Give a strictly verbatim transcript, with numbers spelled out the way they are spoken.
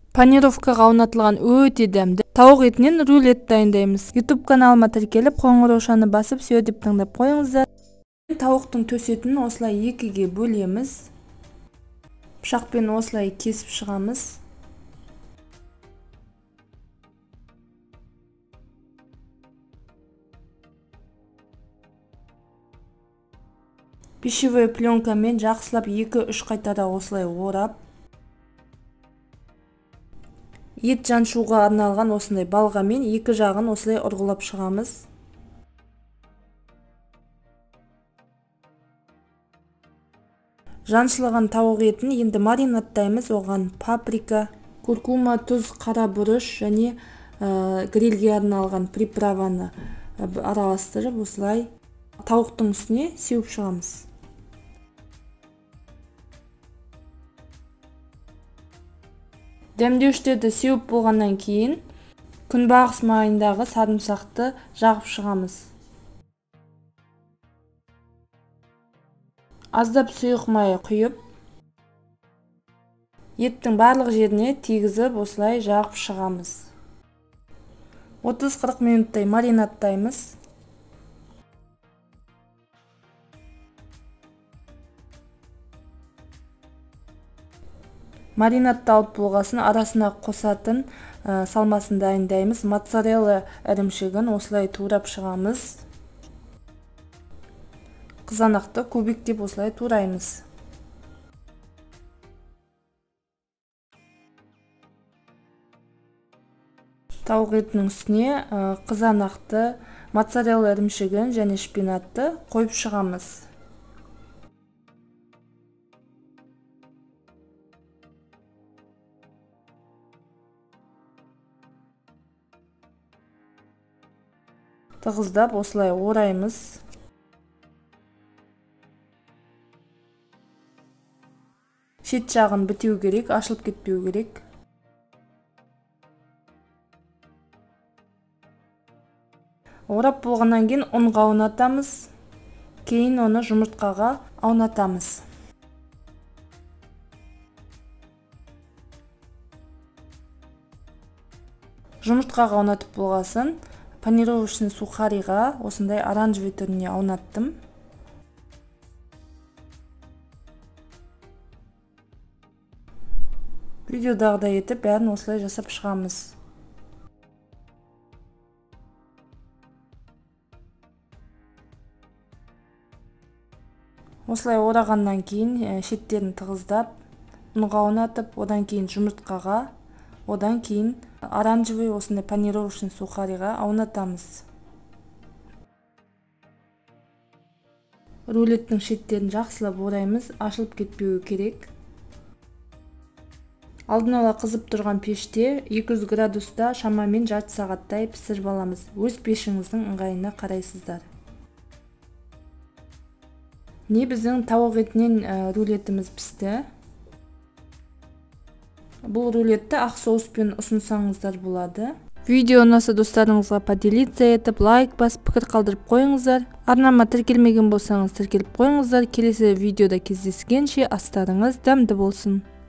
Панировкага орнатылган өтө дәмдүү тауык этинен рулет дайындайбыз. YouTube каналыма тиркелип, коңгур ошаны басып, сүйө деп тыңдап коюңуздар. Тауыктун төс этин осылай экиге бөлөбүз. Пышак менен осылай кесип чыгабыз. Пищевой пленка менен жакшылап эки үч кайтара осылай оорап, ет жаншууга арналган осындай балга менен эки жагын осылай ургулап чыгабыз. Жаншылган тауык этин энди маринадтайбыз. Оган паприка, куркума, туз, кара буруш және грилге арналган приправаны аралаштырып, осылай тауыктун үстүнө сеуип чыгабыз. Демдөөчтөрдү сеуип болгандан кийин күнбагыс майындагы сарымсакты жагып чыгабыз. Аздап суюк май куюп, еттин барлык жерине тийгизип, осылай жагып чыгабыз. отуз кырк минуттай маринадтайбыз. Маринадты алып болгосын арасына косатын салмасын дайындайбыз. Моцарелла иримшигин осылай туурап чыгабыз. Кызанакты кубиктеп осылай туурайбыз. Тауык этинин үстүнө кызанакты, моцарелла иримшигин және шпинатты коюп чыгабыз. Тыгыздап осылай оорайбыз. Шет жагын битүү керек, ашылып кетпеу керек. Оорап болгандан кийин унга аунатабыз. Кийин оны жумурткага аунатабыз. Жумурткага аунатып болгосын панировочный сухарига осындай оранжевый түрүнө аунаттым. Видеодагыдай этип бәрін осылай жасап чыгабыз. Осылай оорагандан кийин шеттерин тыгыздап, унга аунатып, одан кийин жумурткага, одан кийин оранжевый осындай панировочный сухарига аунатабыз. Рулеттин шеттерин жакшылап оорайбыз, ашылып кетпеуи керек. Алдын ала кызып турган пеште эки жүз градуста шамамен жарты сааттай пиширип алабыз. Өз пешиңиздин ыңгайына карайсыздар. Не биздин тауык этинен рулетimiz пишти. Бул рулетти ак соуспен усунсаңыздар болот. Видео унаса достарыңызга поделиться этип, лайк басып, пикир калтырып коюңуздар. Арнама тиркелмеген болсаңыз тиркелип коюңуздар. Келесі видеода кездескенче астарыңыз дәмді болсын.